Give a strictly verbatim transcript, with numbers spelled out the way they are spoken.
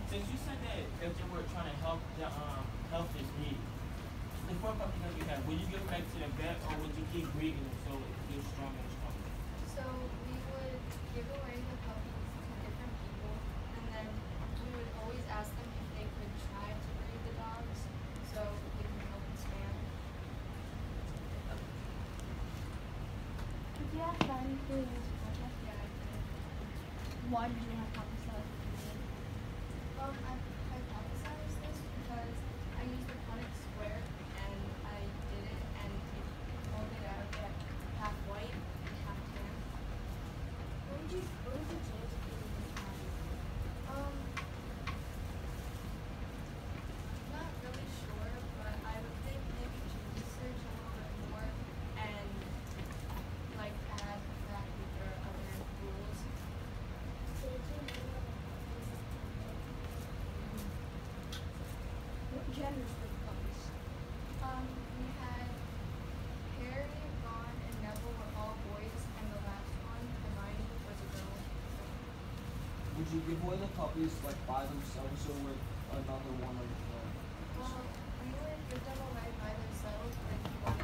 Since you said that if they were trying to help the um help this need, the four puppies that you have, would you give them back to the vet or would you keep breeding them so it gets stronger and stronger? So we would give away the puppies to different people, and then we would always ask them if they could try to breed the dogs, so we can help expand. Did you have fun doing this project? Yeah, I did. Why did you have hypothesize? Um, I hypothesized this because I used the Punnett square and I did it and it molded out of it half white and half tan. What would you what was the chance of doing this project? Um, not really sure, but I would think maybe to research a little bit more and like add the fact that there are other rules. So did you know what genders were the puppies? Um, we had Harry, Ron, and Neville were all boys, and the last one, Hermione, was a girl. Would you give away the puppies like by themselves or with another one of them? Well, we would give them away by themselves, but if you wanted